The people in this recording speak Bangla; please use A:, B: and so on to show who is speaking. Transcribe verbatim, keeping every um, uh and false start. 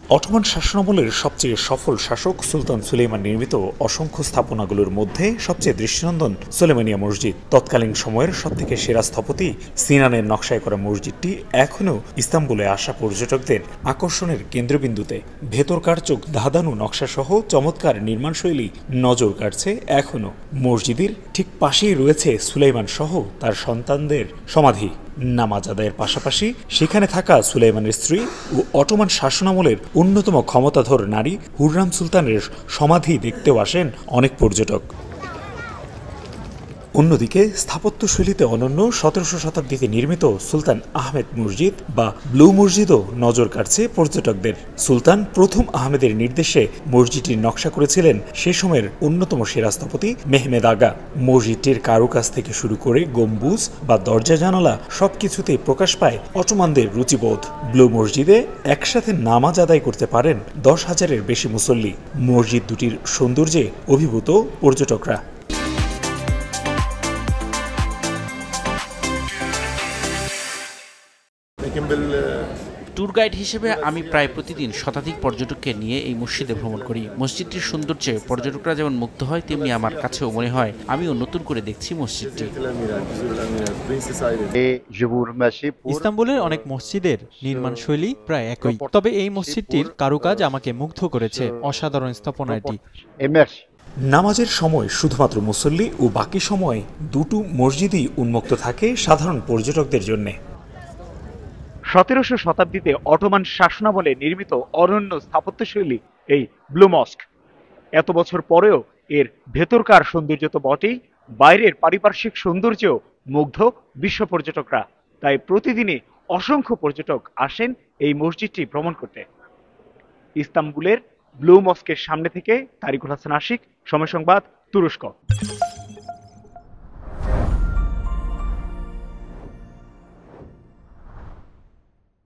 A: অটোমান শাসনামলের সবচেয়ে সফল শাসক সুলতান সুলেইমান নির্মিত অসংখ্য স্থাপনাগুলোর মধ্যে সবচেয়ে দৃষ্টিনন্দন সুলেমানিয়া মসজিদ। তৎকালীন সময়ের সবথেকে সেরা স্থপতি সিনানের নকশায় করা মসজিদটি এখনও ইস্তাম্বুলে আসা পর্যটকদের আকর্ষণের কেন্দ্রবিন্দুতে। ভেতরকার চোখ ধাঁধানো নকশাসহ চমৎকার নির্মাণশৈলী নজর কাটছে এখনও। মসজিদের ঠিক পাশেই রয়েছে সুলাইমান সহ তার সন্তানদের সমাধি। নামাজ আদায়ের পাশাপাশি সেখানে থাকা সুলাইমানের স্ত্রী ও অটোমান শাসনামলের অন্যতম ক্ষমতাধর নারী হুররাম সুলতানের সমাধি দেখতেও আসেন অনেক পর্যটক। অন্যদিকে স্থাপত্যশৈলীতে অনন্য সতেরোশো শতাব্দীতে নির্মিত সুলতান আহমেদ মসজিদ বা ব্লু মসজিদও নজর কাটছে পর্যটকদের। সুলতান প্রথম আহমেদের নির্দেশে মসজিদটির নকশা করেছিলেন সে সময়ের অন্যতম সেরা স্থপতি মেহমেদ আগা। মসজিদটির কারুকাজ থেকে শুরু করে গম্বুজ বা দরজা জানালা সবকিছুতেই প্রকাশ পায় অটোমানদের রুচিবোধ। ব্লু মসজিদে একসাথে নামাজ আদায় করতে পারেন দশ হাজারের বেশি মুসল্লি। মসজিদ দুটির সৌন্দর্যে অভিভূত পর্যটকরা।
B: ট্যুর গাইড হিসেবে আমি প্রায় প্রতিদিন শতাধিক পর্যটককে নিয়ে এই মসজিদে ভ্রমণ করি। মসজিদটির সৌন্দর্যে পর্যটকরা যেমন মুগ্ধ হয়, তেমনি আমার কাছেও মনে হয় আমিও নতুন করে দেখছি মসজিদটি।
C: ইস্তাম্বুলের অনেক মসজিদের নির্মাণশৈলী প্রায় একই, তবে এই মসজিদটির কারুকাজ আমাকে মুগ্ধ করেছে। অসাধারণ স্থাপনা এটি।
A: নামাজের সময় শুধুমাত্র মুসল্লি ও বাকি সময় দুটো মসজিদই উন্মুক্ত থাকে সাধারণ পর্যটকদের জন্য।
D: সতেরোশো শতাব্দীতে অটোমান শাসনামলে নির্মিত অনন্য স্থাপত্যশৈলী এই ব্লু মস্ক। এত বছর পরেও এর ভেতরকার সৌন্দর্য তো বটেই, বাইরের পারিপার্শ্বিক সৌন্দর্যেও মুগ্ধ বিশ্ব পর্যটকরা। তাই প্রতিদিনই অসংখ্য পর্যটক আসেন এই মসজিদটি ভ্রমণ করতে। ইস্তাম্বুলের ব্লু মস্কের সামনে থেকে তারিকুল হাসান আশিক, সময় সংবাদ, তুরস্ক।